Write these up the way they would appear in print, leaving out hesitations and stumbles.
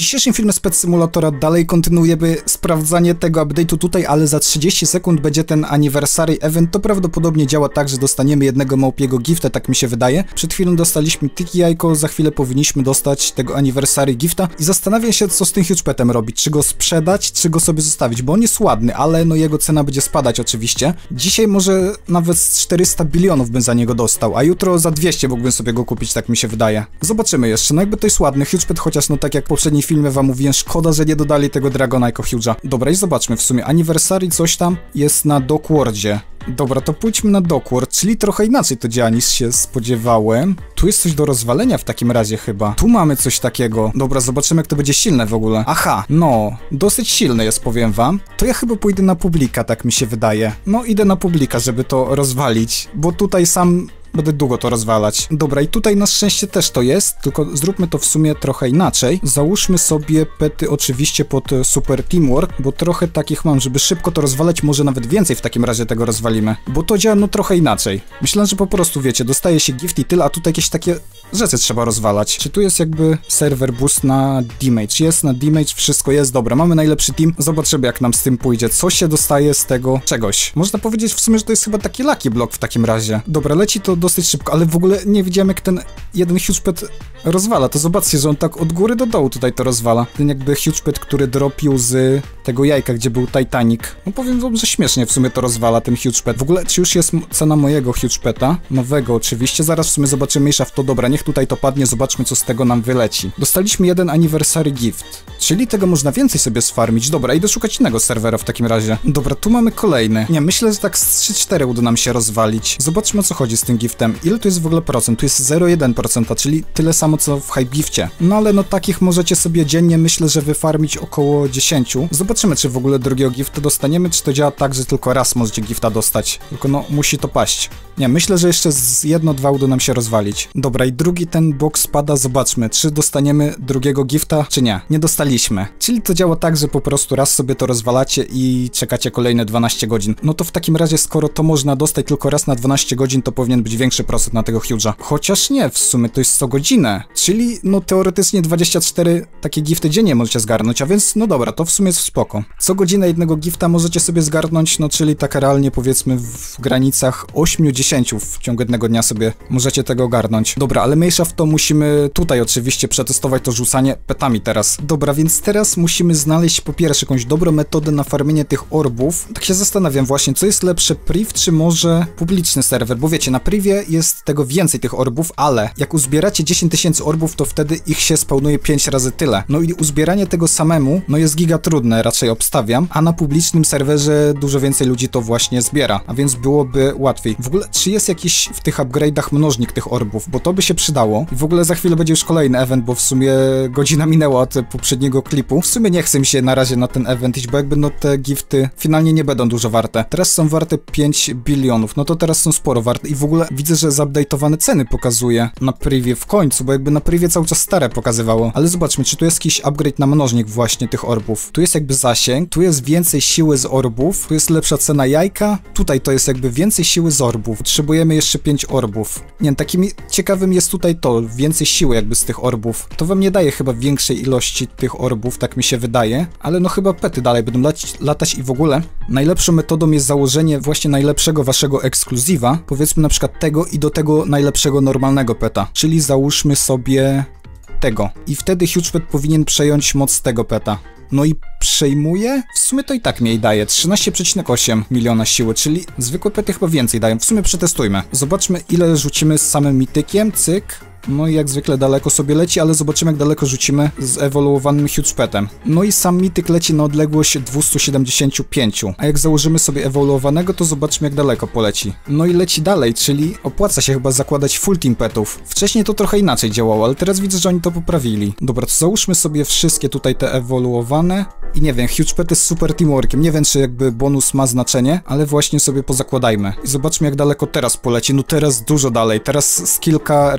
dzisiejszym filmie z Pet Simulatora dalej kontynuujemy sprawdzanie tego update'u tutaj, ale za 30 sekund będzie ten anniversary event. To prawdopodobnie działa tak, że dostaniemy jednego małpiego gifta, tak mi się wydaje. Przed chwilą dostaliśmy Tiki jajko, za chwilę powinniśmy dostać tego anniversary gifta i zastanawiam się, co z tym huge petem robić. Czy go sprzedać, czy go sobie zostawić, bo on jest ładny, ale no jego cena będzie spadać oczywiście. Dzisiaj może nawet z 400 bilionów bym za niego dostał, a jutro za 200 mógłbym sobie go kupić, tak mi się wydaje. Zobaczymy jeszcze, no jakby to jest ładny huge pet, chociaż no tak jak w poprzednim filmie wam mówiłem, szkoda, że nie dodali tego Dragona jako huge'a. Dobra, i zobaczmy w sumie, anniversary coś tam jest na Dockworldzie. Dobra, to pójdźmy na Dockworld, czyli trochę inaczej to działa niż się spodziewałem. Tu jest coś do rozwalenia w takim razie chyba. Tu mamy coś takiego. Dobra, zobaczymy jak to będzie silne w ogóle. Aha, no, dosyć silne jest, powiem wam. To ja chyba pójdę na publika, tak mi się wydaje. No, idę na publika, żeby to rozwalić, bo tutaj sam będę długo to rozwalać. Dobra, i tutaj na szczęście też to jest, tylko zróbmy to w sumie trochę inaczej. Załóżmy sobie pety oczywiście pod super teamwork, bo trochę takich mam, żeby szybko to rozwalać, może nawet więcej w takim razie tego rozwalimy, bo to działa no trochę inaczej. Myślę, że po prostu wiecie, dostaje się gift i tyle, a tutaj jakieś takie rzeczy trzeba rozwalać. Czy tu jest jakby server boost na damage? Jest na damage, wszystko jest, dobra, mamy najlepszy team, zobaczymy jak nam z tym pójdzie, co się dostaje z tego czegoś. Można powiedzieć w sumie, że to jest chyba taki lucky block w takim razie. Dobra, leci to dosyć szybko, ale w ogóle nie widziałem jak ten jeden huge pet rozwala, to zobaczcie, że on tak od góry do dołu tutaj to rozwala. Ten jakby huge pet, który dropił z tego jajka, gdzie był Titanic. No powiem wam, że śmiesznie w sumie to rozwala ten huge pet. W ogóle, czy już jest cena mojego huge peta? Nowego oczywiście, zaraz w sumie zobaczymy mniejsza w to. Dobra, niech tutaj to padnie, zobaczmy co z tego nam wyleci. Dostaliśmy jeden anniversary gift, czyli tego można więcej sobie sfarmić. Dobra, idę szukać innego serwera w takim razie. Dobra, tu mamy kolejny. Nie, myślę, że tak z 3-4 uda nam się rozwalić. Zobaczmy o co chodzi z tym giftem. Ile tu jest w ogóle procent? Tu jest 0,1%, czyli tyle samo co w hype gifcie. No ale no takich możecie sobie dziennie, myślę, że wyfarmić około 10. Zobaczymy, czy w ogóle drugiego gifta dostaniemy, czy to działa tak, że tylko raz możecie gifta dostać. Tylko no, musi to paść. Nie, myślę, że jeszcze z 1-2 uda nam się rozwalić. Dobra, i drugi ten box spada, zobaczmy, czy dostaniemy drugiego gifta, czy nie. Nie dostaliśmy. Czyli to działa tak, że po prostu raz sobie to rozwalacie i czekacie kolejne 12 godzin. No to w takim razie, skoro to można dostać tylko raz na 12 godzin, to powinien być większy procent na tego huge'a. Chociaż nie, w sumie to jest co godzinę. Czyli no teoretycznie 24 takie gifty dziennie możecie zgarnąć, a więc no dobra, to w sumie jest spoko. Co godzinę jednego gifta możecie sobie zgarnąć, no czyli tak realnie powiedzmy w granicach 8-10 w ciągu jednego dnia sobie możecie tego ogarnąć. Dobra, ale mniejsza w to, musimy tutaj oczywiście przetestować to rzucanie petami teraz. Dobra, więc teraz musimy znaleźć po pierwsze jakąś dobrą metodę na farmienie tych orbów. Tak się zastanawiam właśnie, co jest lepsze, priv czy może publiczny serwer, bo wiecie, na privie jest tego więcej tych orbów, ale jak uzbieracie 10 000 orbów, to wtedy ich się spełnuje 5 razy tyle. No i uzbieranie tego samemu, no jest giga trudne, raczej obstawiam, a na publicznym serwerze dużo więcej ludzi to właśnie zbiera, a więc byłoby łatwiej. W ogóle, czy jest jakiś w tych upgrade'ach mnożnik tych orbów, bo to by się przydało. I w ogóle za chwilę będzie już kolejny event, bo w sumie godzina minęła od poprzedniego klipu. W sumie nie chce mi się na razie na ten event iść, bo jakby no te gifty finalnie nie będą dużo warte. Teraz są warte 5 bilionów, no to teraz są sporo warte i w ogóle widzę, że zupdate'owane ceny pokazuje na privie w końcu, bo jakby na privie cały czas stare pokazywało. Ale zobaczmy, czy tu jest jakiś upgrade na mnożnik właśnie tych orbów. Tu jest jakby zasięg, tu jest więcej siły z orbów, tu jest lepsza cena jajka, tutaj to jest jakby więcej siły z orbów. Potrzebujemy jeszcze 5 orbów. Nie wiem, takim ciekawym jest tutaj to, więcej siły jakby z tych orbów. To wam nie daje chyba większej ilości tych orbów, tak mi się wydaje, ale no chyba pety dalej będą latać i w ogóle najlepszą metodą jest założenie właśnie najlepszego waszego ekskluzywa, powiedzmy na przykład tego i do tego najlepszego normalnego peta, czyli załóżmy sobie tego i wtedy huge pet powinien przejąć moc tego peta. No i przejmuje? W sumie to i tak mniej daje, 13,8 miliona siły, czyli zwykłe pety chyba więcej dają. W sumie przetestujmy. Zobaczmy ile rzucimy z samym mitykiem, cyk. No i jak zwykle daleko sobie leci, ale zobaczymy jak daleko rzucimy z ewoluowanym huge petem. No i sam mityk leci na odległość 275, a jak założymy sobie ewoluowanego, to zobaczmy jak daleko poleci. No i leci dalej, czyli opłaca się chyba zakładać full team petów. Wcześniej to trochę inaczej działało, ale teraz widzę, że oni to poprawili. Dobra, to załóżmy sobie wszystkie tutaj te ewoluowane i nie wiem, huge pety z super teamworkiem, nie wiem czy jakby bonus ma znaczenie, ale właśnie sobie pozakładajmy. I zobaczmy jak daleko teraz poleci, no teraz dużo dalej, teraz z kilka razy map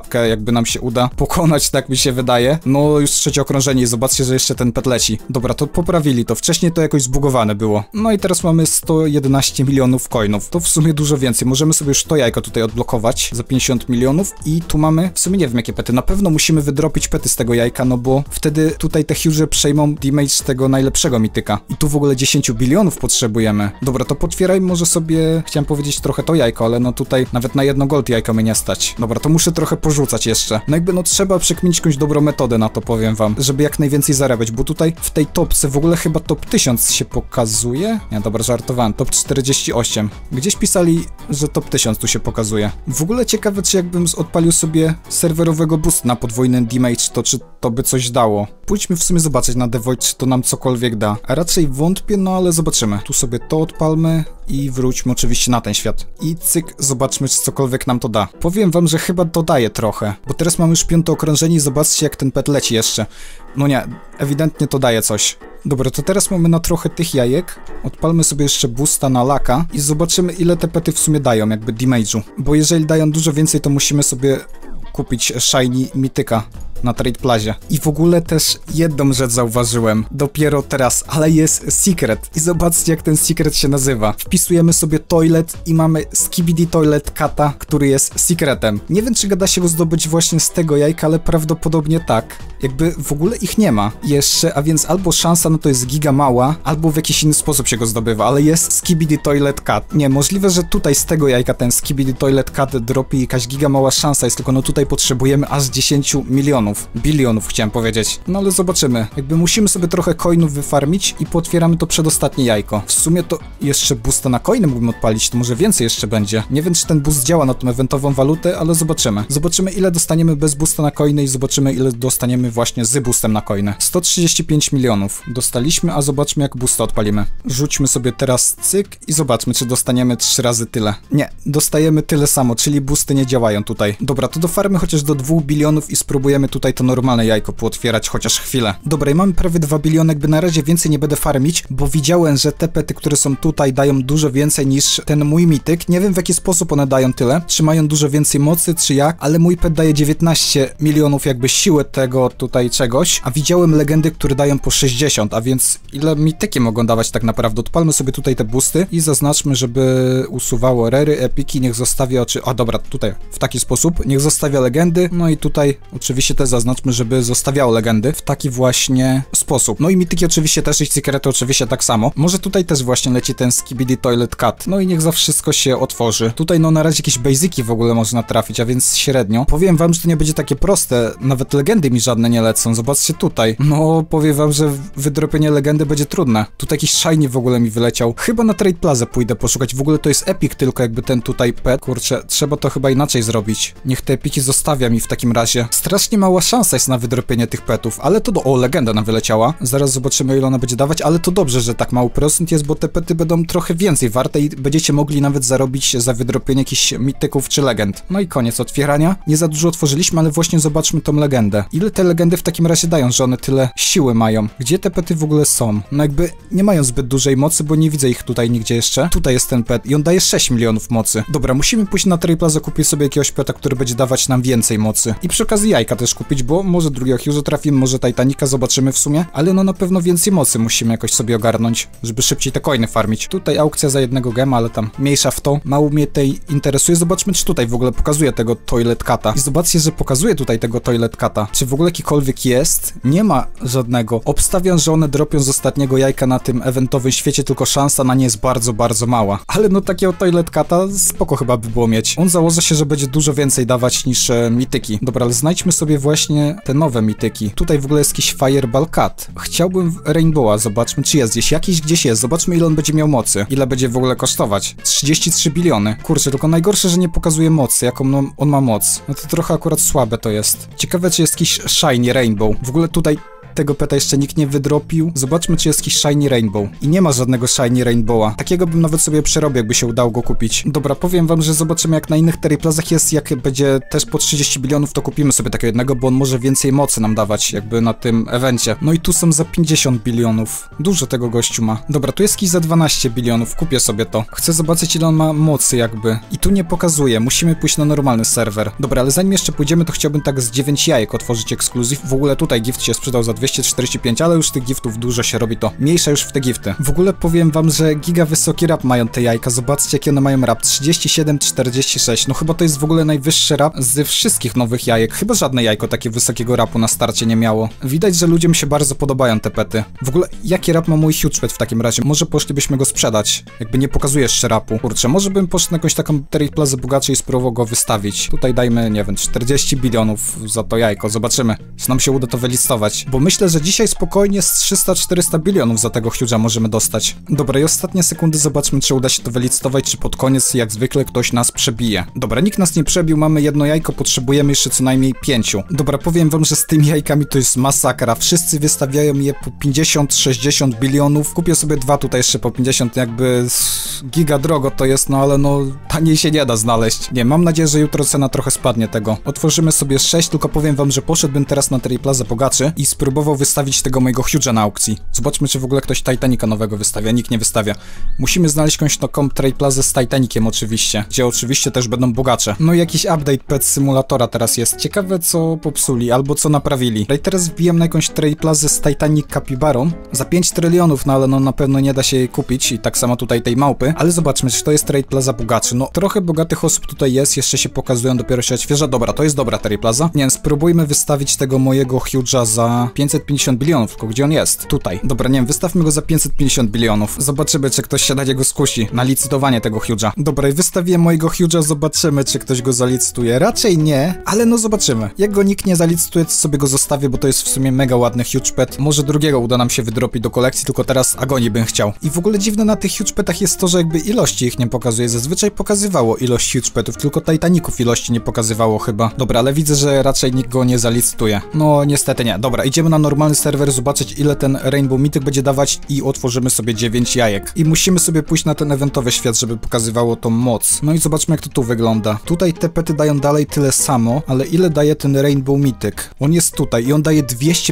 piątkę jakby nam się uda pokonać, tak mi się wydaje. No już trzecie okrążenie i zobaczcie, że jeszcze ten pet leci. Dobra, to poprawili to. Wcześniej to jakoś zbugowane było. No i teraz mamy 111 milionów coinów. To w sumie dużo więcej. Możemy sobie już to jajko tutaj odblokować za 50 milionów i tu mamy, w sumie nie wiem jakie pety. Na pewno musimy wydropić pety z tego jajka, no bo wtedy tutaj te huge przejmą damage tego najlepszego mityka. I tu w ogóle 10 bilionów potrzebujemy. Dobra, to potwierajmy może sobie, chciałem powiedzieć trochę to jajko, ale no tutaj nawet na jedno gold jajko mnie nie stać. Dobra, to muszę trochę porzucać jeszcze. No jakby no trzeba przekminić jakąś dobrą metodę na to, powiem wam, żeby jak najwięcej zarabiać, bo tutaj w tej topce w ogóle chyba top 1000 się pokazuje. Nie, dobra, żartowałem. Top 48. Gdzieś pisali, że top 1000 tu się pokazuje. W ogóle ciekawe, czy jakbym odpalił sobie serwerowego boost na podwójny damage, to czy to by coś dało. Pójdźmy w sumie zobaczyć na The Void, czy to nam cokolwiek da. A raczej wątpię, no ale zobaczymy. Tu sobie to odpalmy i wróćmy oczywiście na ten świat. I cyk, zobaczmy, czy cokolwiek nam to da. Powiem wam, że chyba to daje trochę, bo teraz mamy już 5. okrążenie i zobaczcie, jak ten pet leci jeszcze. No nie, ewidentnie to daje coś. Dobra, to teraz mamy na trochę tych jajek. Odpalmy sobie jeszcze boosta na laka i zobaczymy, ile te pety w sumie dają, jakby damage'u. Bo jeżeli dają dużo więcej, to musimy sobie kupić shiny mityka na Trade Plazie. I w ogóle też jedną rzecz zauważyłem, dopiero teraz, ale jest secret. I zobaczcie, jak ten secret się nazywa. Wpisujemy sobie toilet i mamy Skibidi Toilet Cata, który jest secretem. Nie wiem, czy da się go zdobyć właśnie z tego jajka, ale prawdopodobnie tak. Jakby w ogóle ich nie ma jeszcze, a więc albo szansa, no to jest giga mała, albo w jakiś inny sposób się go zdobywa, ale jest Skibidi Toilet Cat. Nie, możliwe, że tutaj z tego jajka ten Skibidi Toilet Cat dropi jakaś giga mała szansa jest, tylko no tutaj potrzebujemy aż 10 milionów. Bilionów chciałem powiedzieć. No ale zobaczymy. Jakby musimy sobie trochę coinów wyfarmić i potwieramy to przedostatnie jajko. W sumie to jeszcze boosta na coiny mógłbym odpalić, to może więcej jeszcze będzie. Nie wiem, czy ten boost działa na tą eventową walutę, ale zobaczymy. Zobaczymy, ile dostaniemy bez boosta na coiny i zobaczymy, ile dostaniemy właśnie z boostem na coiny. 135 milionów dostaliśmy, a zobaczmy, jak boosta odpalimy. Rzućmy sobie teraz cyk i zobaczmy, czy dostaniemy 3 razy tyle. Nie, dostajemy tyle samo, czyli boosty nie działają tutaj. Dobra, to do farmy chociaż do 2 bilionów i spróbujemy tutaj to normalne jajko pootwierać chociaż chwilę. Dobra, i mamy prawie 2 biliony, jakby na razie więcej nie będę farmić, bo widziałem, że te pety, które są tutaj, dają dużo więcej niż ten mój mityk. Nie wiem, w jaki sposób one dają tyle, czy mają dużo więcej mocy, czy jak, ale mój pet daje 19 milionów jakby siły tego tutaj czegoś, a widziałem legendy, które dają po 60, a więc ile mityki mogą dawać tak naprawdę? Odpalmy sobie tutaj te boosty i zaznaczmy, żeby usuwało rery, epiki, niech zostawia oczy... A dobra, tutaj w taki sposób, niech zostawia legendy, no i tutaj oczywiście te zaznaczmy, żeby zostawiało legendy w taki właśnie sposób. No i mityki oczywiście też i sekrety oczywiście tak samo. Może tutaj też właśnie leci ten Skibidi Toilet Cat. No i niech za wszystko się otworzy. Tutaj no na razie jakieś basiki w ogóle można trafić, a więc średnio. Powiem wam, że to nie będzie takie proste. Nawet legendy mi żadne nie lecą. Zobaczcie tutaj. No powiem wam, że wydropienie legendy będzie trudne. Tutaj jakiś shiny w ogóle mi wyleciał. Chyba na Trade Plaza pójdę poszukać. W ogóle to jest epic tylko jakby ten tutaj pet. Kurczę, trzeba to chyba inaczej zrobić. Niech te epiki zostawia mi w takim razie. Strasznie mała szansa jest na wydropienie tych petów, ale to o, legenda nam wyleciała. Zaraz zobaczymy, ile ona będzie dawać, ale to dobrze, że tak mały procent jest, bo te pety będą trochę więcej warte i będziecie mogli nawet zarobić za wydropienie jakichś mityków czy legend. No i koniec otwierania. Nie za dużo otworzyliśmy, ale właśnie zobaczmy tą legendę. Ile te legendy w takim razie dają, że one tyle siły mają? Gdzie te pety w ogóle są? No jakby nie mają zbyt dużej mocy, bo nie widzę ich tutaj nigdzie jeszcze. Tutaj jest ten pet i on daje 6 milionów mocy. Dobra, musimy pójść na Trade Plaza, kupić sobie jakiegoś peta, który będzie dawać nam więcej mocy. I przy okazji jajka też kupić, bo może drugiego Hughes'a trafimy, może Titanica, zobaczymy w sumie, ale no na pewno więcej mocy musimy jakoś sobie ogarnąć, żeby szybciej te coiny farmić. Tutaj aukcja za jednego gema, ale tam mniejsza w to. Mało mnie tej interesuje. Zobaczmy, czy tutaj w ogóle pokazuje tego Toilet Cata. I zobaczcie, że pokazuje tutaj tego Toilet Cata. Czy w ogóle jakikolwiek jest? Nie ma żadnego. Obstawiam, że one dropią z ostatniego jajka na tym eventowym świecie, tylko szansa na nie jest bardzo, bardzo mała. Ale no takiego Toilet Cata spoko chyba by było mieć. On założy się, że będzie dużo więcej dawać niż mityki. Dobra, ale znajdźmy sobie właśnie te nowe mityki. Tutaj w ogóle jest jakiś Fireball Cat. Chciałbym Rainbowa, zobaczmy, czy jest gdzieś. Jakiś gdzieś jest. Zobaczmy, ile on będzie miał mocy. Ile będzie w ogóle kosztować. 33 biliony. Kurczę, tylko najgorsze, że nie pokazuje mocy, jaką on ma moc. No to trochę akurat słabe to jest. Ciekawe, czy jest jakiś Shiny Rainbow. W ogóle tutaj tego peta jeszcze nikt nie wydropił. Zobaczmy, czy jest jakiś Shiny Rainbow. I nie ma żadnego Shiny Rainbowa. Takiego bym nawet sobie przerobił, jakby się udało go kupić. Dobra, powiem wam, że zobaczymy, jak na innych Terryplazach jest, jak będzie też po 30 bilionów, to kupimy sobie takiego jednego, bo on może więcej mocy nam dawać, jakby na tym evencie. No i tu są za 50 bilionów. Dużo tego gościu ma. Dobra, tu jest jakiś za 12 bilionów. Kupię sobie to. Chcę zobaczyć, ile on ma mocy jakby. I tu nie pokazuje. Musimy pójść na normalny serwer. Dobra, ale zanim jeszcze pójdziemy, to chciałbym tak z 9 jajek otworzyć ekskluzyw. W ogóle tutaj gift się sprzedał za 245, ale już tych giftów dużo się robi, to mniejsza już w te gifty. W ogóle powiem wam, że giga wysoki rap mają te jajka. Zobaczcie, jakie one mają rap. 37,46. No chyba to jest w ogóle najwyższy rap ze wszystkich nowych jajek. Chyba żadne jajko takie wysokiego rapu na starcie nie miało. Widać, że ludziom się bardzo podobają te pety. W ogóle jaki rap ma mój huge pet w takim razie? Może poszlibyśmy go sprzedać. Jakby nie pokazuje jeszcze rapu. Kurczę, może bym poszedł na jakąś taką Terryplazę bogaczy i spróbował go wystawić. Tutaj dajmy, nie wiem, 40 bilionów za to jajko. Zobaczymy, czy nam się uda to wylistować. Bo myślę, że dzisiaj spokojnie z 300-400 bilionów za tego huge'a możemy dostać. Dobra, i ostatnie sekundy zobaczmy, czy uda się to wylistować, czy pod koniec, jak zwykle, ktoś nas przebije. Dobra, nikt nas nie przebił, mamy jedno jajko, potrzebujemy jeszcze co najmniej 5. Dobra, powiem wam, że z tymi jajkami to jest masakra. Wszyscy wystawiają je po 50-60 bilionów. Kupię sobie dwa tutaj jeszcze po 50, jakby giga drogo to jest, no ale no taniej się nie da znaleźć. Nie, mam nadzieję, że jutro cena trochę spadnie tego. Otworzymy sobie 6, tylko powiem wam, że poszedłbym teraz na Terryplazę bogaczy i spróbował wystawić tego mojego huge'a na aukcji. Zobaczmy, czy w ogóle ktoś Titanica nowego wystawia. Nikt nie wystawia. Musimy znaleźć jakąś taką Terryplazę z Titaniciem oczywiście, gdzie oczywiście też będą bogacze. No i jakiś update Pet Simulatora teraz jest. Ciekawe, co popsuli albo co naprawili. I teraz wbijam na jakąś Terryplazę z Titanic Capybarą za 5 trylionów, no ale no na pewno nie da się jej kupić i tak samo tutaj tej małpy. Ale zobaczmy, czy to jest Terryplaza bogaczy. No trochę bogatych osób tutaj jest, jeszcze się pokazują, dopiero się odświeża. Dobra, to jest dobra Terryplaza. Nie wiem, spróbujmy wystawić tego mojego huge'a za 550 bilionów, tylko gdzie on jest? Tutaj. Dobra, nie wiem, wystawmy go za 550 bilionów. Zobaczymy, czy ktoś się na niego skusi, na licytowanie tego huge'a. Dobra, i wystawiłem mojego huge'a, zobaczymy, czy ktoś go zalicytuje. Raczej nie, ale no zobaczymy. Jak go nikt nie zalicytuje, to sobie go zostawię, bo to jest w sumie mega ładny huge pet. Może drugiego uda nam się wydropić do kolekcji, tylko teraz agonii bym chciał. I w ogóle dziwne na tych huge petach jest to, że jakby ilości ich nie pokazuje. Zazwyczaj pokazywało ilość huge petów, tylko Titaniców ilości nie pokazywało chyba. Dobra, ale widzę, że raczej nikt go nie zalicytuje. No niestety nie. Dobra, idziemy na normalny serwer, zobaczyć, ile ten Rainbow Mythic będzie dawać i otworzymy sobie 9 jajek. I musimy sobie pójść na ten eventowy świat, żeby pokazywało tą moc. No i zobaczmy, jak to tu wygląda. Tutaj te pety dają dalej tyle samo, ale ile daje ten Rainbow Mythic? On jest tutaj i on daje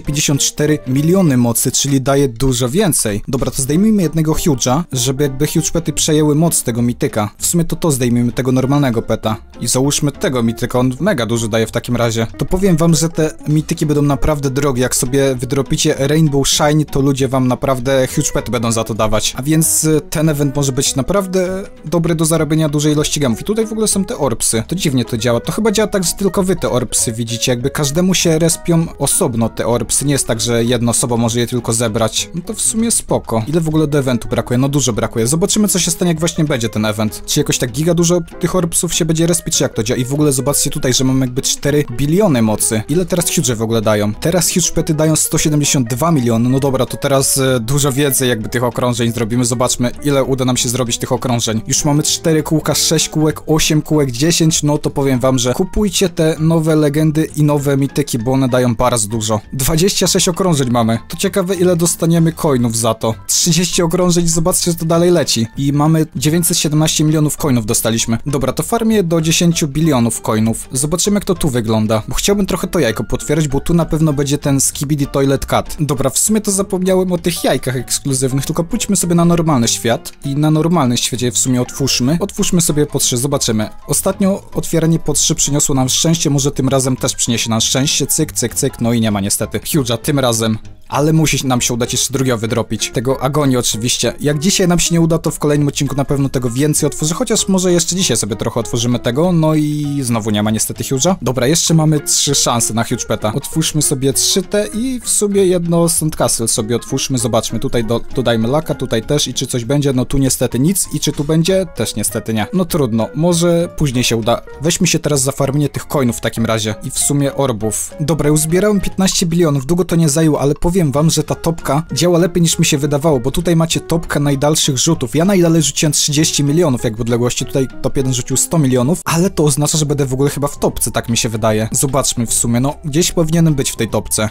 254 miliony mocy, czyli daje dużo więcej. Dobra, to zdejmijmy jednego huge'a, żeby jakby huge pety przejęły moc tego mityka. W sumie to zdejmijmy tego normalnego peta i załóżmy tego mityka, on mega dużo daje w takim razie. To powiem wam, że te mityki będą naprawdę drogie. Jak sobie wydropicie Rainbow Shine, to ludzie wam naprawdę huge pety będą za to dawać. A więc ten event może być naprawdę dobry do zarobienia dużej ilości gemów. I tutaj w ogóle są te orbsy. To dziwnie to działa. To chyba działa tak, że tylko wy te orbsy widzicie. Jakby każdemu się respią osobno te orbsy. Nie jest tak, że jedna osoba może je tylko zebrać. No to w sumie spoko. Ile w ogóle do eventu brakuje? No dużo brakuje. Zobaczymy, co się stanie, jak właśnie będzie ten event. Czy jakoś tak giga dużo tych orbsów się będzie respić, czy jak to działa? I w ogóle zobaczcie tutaj, że mamy jakby 4 biliony mocy. Ile teraz huge w ogóle dają? Teraz huge pety dają 172 miliony. No dobra, to teraz dużo więcej jakby tych okrążeń zrobimy. Zobaczmy, ile uda nam się zrobić tych okrążeń. Już mamy 4 kółka, 6 kółek, 8 kółek, 10. No to powiem wam, że kupujcie te nowe legendy i nowe mityki, bo one dają bardzo dużo. 26 okrążeń mamy. To ciekawe, ile dostaniemy coinów za to. 30 okrążeń, zobaczcie, że to dalej leci. I mamy 917 milionów coinów dostaliśmy. Dobra, to farmię do 10 bilionów coinów. Zobaczymy, jak to tu wygląda. Bo chciałbym trochę to jajko potwierdzić, bo tu na pewno będzie ten Skibidi Toilet Cat. Dobra, w sumie to zapomniałem o tych jajkach ekskluzywnych, tylko pójdźmy sobie na normalny świat. I na normalnym świecie w sumie otwórzmy. Otwórzmy sobie po 3, zobaczymy. Ostatnio otwieranie po 3 przyniosło nam szczęście, może tym razem też przyniesie nam szczęście. Cyk, cyk, cyk, no i nie ma niestety. Huge'a tym razem. Ale musi nam się udać jeszcze drugiego wydropić. Tego agonii oczywiście. Jak dzisiaj nam się nie uda, to w kolejnym odcinku na pewno tego więcej otworzę, chociaż może jeszcze dzisiaj sobie trochę otworzymy tego, no i znowu nie ma niestety huge'a. Dobra, jeszcze mamy 3 szanse na huge peta. Otwórzmy sobie 3 te i w sumie jedno Sandcastle sobie otwórzmy, zobaczmy. Tutaj dodajmy laka, tutaj też i czy coś będzie, no tu niestety nic i czy tu będzie? Też niestety nie. No trudno, może później się uda. Weźmy się teraz za farmienie tych coinów w takim razie i w sumie orbów. Dobra, już zbierałem 15 bilionów, długo to nie zajęło, ale powiem wam, że ta topka działa lepiej niż mi się wydawało, bo tutaj macie topkę najdalszych rzutów. Ja najdalej rzuciłem 30 milionów jakby odległości, tutaj top 1 rzucił 100 milionów, ale to oznacza, że będę w ogóle chyba w topce, tak mi się wydaje. Zobaczmy w sumie, no gdzieś powinienem być w tej topce. Dobra, jakby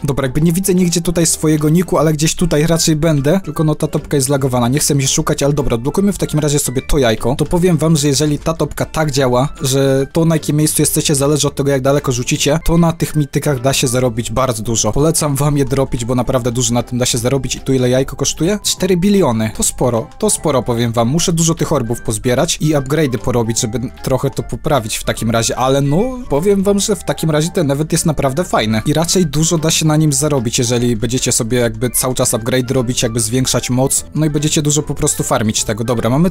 Nie widzę nigdzie tutaj swojego niku, ale gdzieś tutaj raczej będę, tylko no ta topka jest zlagowana, nie chcę mi się szukać, ale dobra, odblokujmy w takim razie sobie to jajko. To powiem wam, że jeżeli ta topka tak działa, że to na jakim miejscu jesteście zależy od tego, jak daleko rzucicie, to na tych mitykach da się zarobić bardzo dużo. Polecam wam je dropić, bo naprawdę dużo na tym da się zarobić. I tu ile jajko kosztuje? 4 biliony. To sporo powiem wam. Muszę dużo tych orbów pozbierać i upgrade'y porobić, żeby trochę to poprawić w takim razie, ale no, powiem wam, że w takim razie ten event jest naprawdę fajny i raczej dużo da się na nim zarobić, jeżeli będziecie sobie jakby cały czas upgrade robić, jakby zwiększać moc, no i będziecie dużo po prostu farmić tego. Dobra, mamy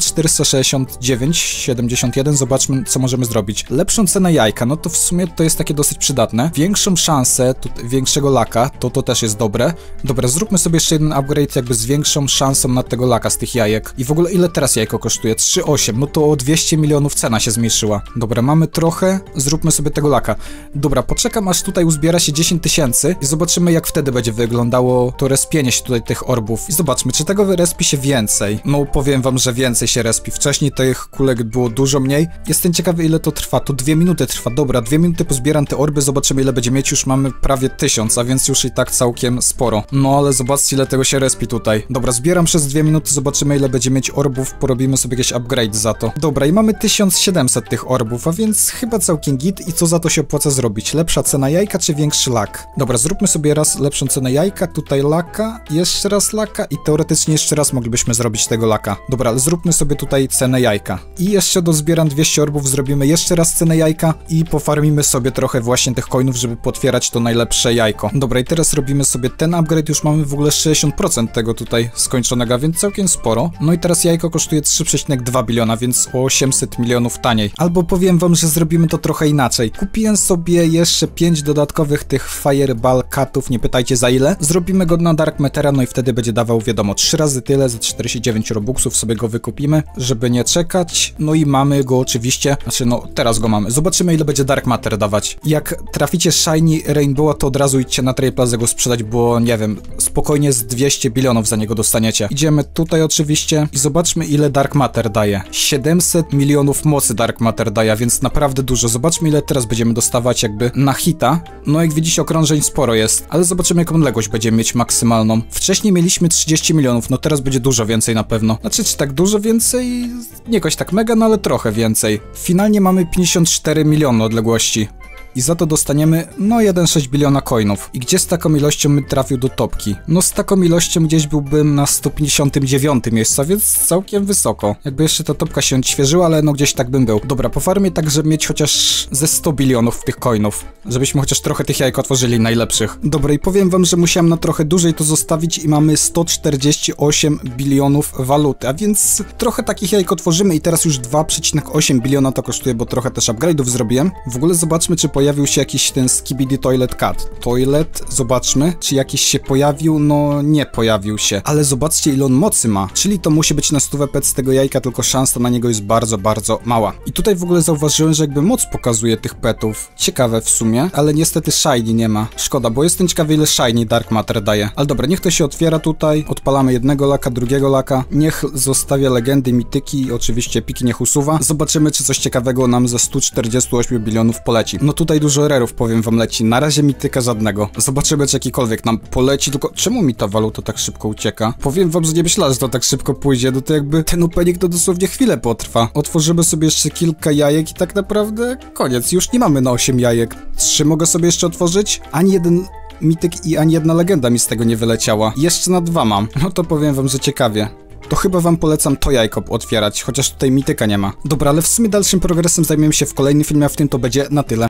469,71, zobaczmy, co możemy zrobić. Lepszą cenę jajka, no to w sumie to jest takie dosyć przydatne. Większą szansę, większego laka, to też jest dobre. Dobra, zróbmy sobie jeszcze jeden upgrade jakby z większą szansą na tego laka z tych jajek. I w ogóle ile teraz jajko kosztuje? 3,8, no to o 200 milionów cena się zmniejszyła. Dobra, mamy trochę, zróbmy sobie tego laka. Dobra, poczekam aż tutaj uzbiera się 10 tysięcy i zobaczymy jak wtedy będzie wyglądało to respienie się tutaj tych orbów. I zobaczmy, czy tego respi się więcej. No powiem wam, że więcej się respi. Wcześniej tych kulek było dużo mniej. Jestem ciekawy ile to trwa. To 2 minuty trwa. Dobra, 2 minuty pozbieram te orby, zobaczymy ile będzie mieć. Już mamy prawie 1000, a więc już i tak całkiem sporo. No ale zobaczcie ile tego się respi tutaj. Dobra, zbieram przez 2 minuty, zobaczymy ile będzie mieć orbów. Porobimy sobie jakiś upgrade za to. Dobra, i mamy 1700 tych orbów, a więc chyba całkiem git. I co za to się opłaca zrobić? Lepsza cena jajka czy większy lak? Dobra, zróbmy sobie raz lepszą cenę jajka, tutaj laka, jeszcze raz laka i teoretycznie jeszcze raz moglibyśmy zrobić tego laka. Dobra, ale zróbmy sobie tutaj cenę jajka. I jeszcze dozbieram 200 orbów, zrobimy jeszcze raz cenę jajka i pofarmimy sobie trochę właśnie tych coinów, żeby potwierać to najlepsze jajko. Dobra, i teraz robimy sobie ten upgrade, już mamy w ogóle 60% tego tutaj skończonego, więc całkiem sporo. No i teraz jajko kosztuje 3,2 biliona, więc o 800 milionów taniej. Albo powiem wam, że zrobimy to trochę inaczej. Kupiłem sobie jeszcze 5 dodatkowych tych Fireball Catów, nie pytajcie za ile. Zrobimy go na Dark Mattera, no i wtedy będzie dawał, wiadomo, 3 razy tyle, za 49 robuxów sobie go wykupimy, żeby nie czekać. No i mamy go oczywiście, znaczy no teraz go mamy. Zobaczymy ile będzie Dark Matter dawać. Jak traficie Shiny Rainbowa, to od razu idźcie na Trade Plaza go sprzedać, bo nie wiem, spokojnie z 200 bilionów za niego dostaniecie. Idziemy tutaj oczywiście i zobaczmy ile Dark Matter daje. 700 milionów mocy Dark Matter daje, więc naprawdę dużo. Zobaczmy ile teraz będziemy dostawać jakby na hita. No jak widzicie okrążeń sporo jest, ale zobaczymy jaką odległość będziemy mieć maksymalną. Wcześniej mieliśmy 30 milionów, no teraz będzie dużo więcej na pewno. Znaczy czy tak dużo więcej? Nie jakoś tak mega, no ale trochę więcej. Finalnie mamy 54 miliony odległości. I za to dostaniemy, no 1,6 biliona coinów. I gdzie z taką ilością bym trafił do topki? No z taką ilością gdzieś byłbym na 159 miejscu, a więc całkiem wysoko. Jakby jeszcze ta topka się odświeżyła, ale no gdzieś tak bym był. Dobra, po farmie tak, żeby mieć chociaż ze 100 bilionów tych coinów. Żebyśmy chociaż trochę tych jajek otworzyli najlepszych. Dobra, i powiem wam, że musiałem na trochę dłużej to zostawić i mamy 148 bilionów waluty, a więc trochę takich jajek otworzymy i teraz już 2,8 biliona to kosztuje, bo trochę też upgrade'ów zrobiłem. W ogóle zobaczmy, czy pojawił się jakiś ten Skibidi Toilet Cat. Toilet, zobaczmy, czy jakiś się pojawił, no nie pojawił się. Ale zobaczcie ile on mocy ma, czyli to musi być na 100 pet z tego jajka, tylko szansa na niego jest bardzo, bardzo mała. I tutaj w ogóle zauważyłem, że jakby moc pokazuje tych petów. Ciekawe w sumie, ale niestety Shiny nie ma. Szkoda, bo jestem ciekawy ile Shiny Dark Matter daje. Ale dobra, niech to się otwiera tutaj, odpalamy jednego laka, drugiego laka, niech zostawia legendy, mityki i oczywiście piki niech usuwa. Zobaczymy, czy coś ciekawego nam ze 148 bilionów poleci. No tutaj dużo rarów, powiem wam, leci. Na razie mityka żadnego. Zobaczymy, czy jakikolwiek nam poleci, tylko czemu mi ta waluta tak szybko ucieka? Powiem wam, że nie myślałem, że to tak szybko pójdzie, no to jakby ten opening to dosłownie chwilę potrwa. Otworzymy sobie jeszcze kilka jajek i tak naprawdę koniec. Już nie mamy na 8 jajek. 3 mogę sobie jeszcze otworzyć? Ani jeden mityk i ani jedna legenda mi z tego nie wyleciała. Jeszcze na 2 mam. No to powiem wam, że ciekawie. To chyba wam polecam to jajko otwierać, chociaż tutaj mityka nie ma. Dobra, ale w sumie dalszym progresem zajmiemy się w kolejnym filmie, a w tym to będzie na tyle.